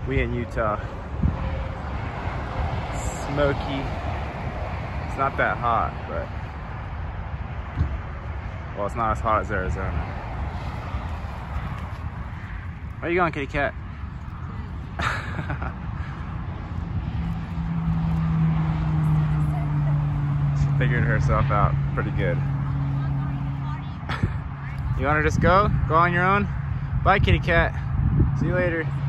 We in Utah. Smoky. It's not that hot, but well, it's not as hot as Arizona. Where you going, kitty cat? She figured herself out pretty good. You want to just go? Go on your own? Bye, kitty cat. See you later.